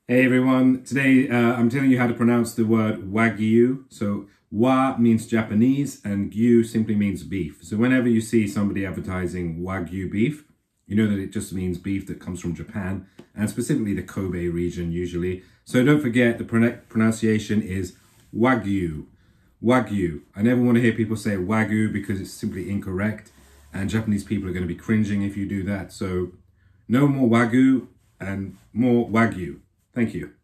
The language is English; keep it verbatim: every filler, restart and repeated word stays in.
Hey everyone, today uh, I'm telling you how to pronounce the word Wagyu. So Wa means Japanese and Gyu simply means beef. So whenever you see somebody advertising Wagyu beef, you know that it just means beef that comes from Japan and specifically the Kobe region usually. So don't forget the pron pronunciation is Wagyu. Wagyu. I never want to hear people say Wagyu because it's simply incorrect and Japanese people are going to be cringing if you do that. So no more Wagyu and more Wagyu. Thank you.